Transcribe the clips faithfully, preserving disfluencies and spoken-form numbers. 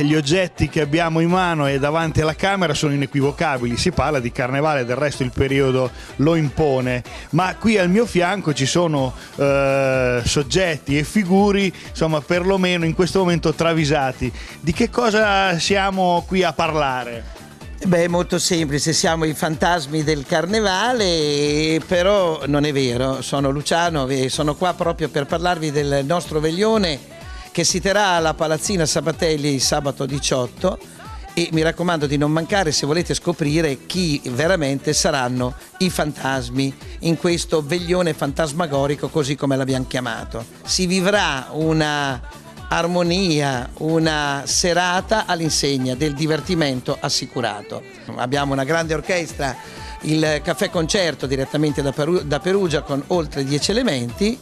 gli oggetti che abbiamo in mano e davanti alla camera sono inequivocabili, si parla di carnevale, del resto il periodo lo impone, ma qui al mio fianco ci sono eh, soggetti e figuri, insomma, perlomeno in questo momento travisati. Di che cosa siamo qui a parlare? Beh, è molto semplice, siamo i fantasmi del carnevale, però non è vero, sono Luciano e sono qua proprio per parlarvi del nostro veglione che si terrà alla Palazzina Sabatelli sabato diciotto, e mi raccomando di non mancare se volete scoprire chi veramente saranno i fantasmi in questo veglione fantasmagorico, così come l'abbiamo chiamato. Si vivrà una armonia, una serata all'insegna del divertimento assicurato. Abbiamo una grande orchestra, il Caffè Concerto direttamente da, Peru- da Perugia con oltre dieci elementi,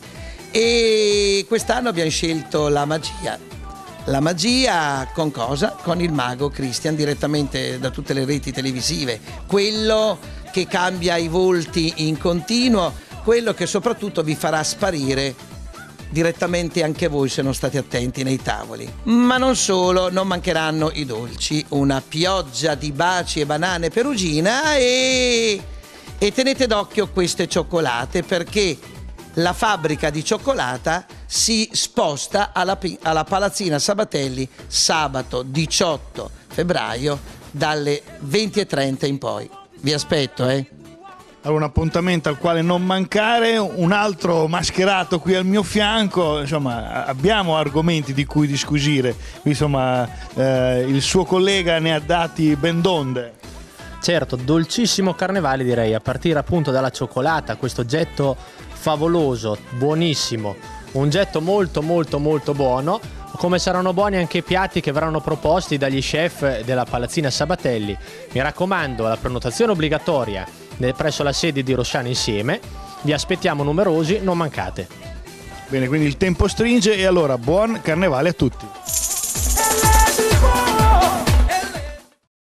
e quest'anno abbiamo scelto la magia. La magia con cosa? Con il mago Christian direttamente da tutte le reti televisive, quello che cambia i volti in continuo, quello che soprattutto vi farà sparire direttamente anche voi se non state attenti nei tavoli. Ma non solo, non mancheranno i dolci, una pioggia di baci e banane perugina, e, e tenete d'occhio queste cioccolate, perché la fabbrica di cioccolata si sposta alla, alla Palazzina Sabatelli sabato diciotto febbraio dalle venti e trenta in poi. Vi aspetto, eh! Allora, un appuntamento al quale non mancare. Un altro mascherato qui al mio fianco, insomma, abbiamo argomenti di cui disquisire, insomma, eh, il suo collega ne ha dati ben donde. Certo, dolcissimo carnevale, direi, a partire appunto dalla cioccolata, questo getto favoloso, buonissimo, un getto molto molto molto buono, come saranno buoni anche i piatti che verranno proposti dagli chef della Palazzina Sabatelli. Mi raccomando, la prenotazione obbligatoria presso la sede di Rosciano Insieme, vi aspettiamo numerosi, non mancate. Bene, quindi il tempo stringe, e allora buon carnevale a tutti.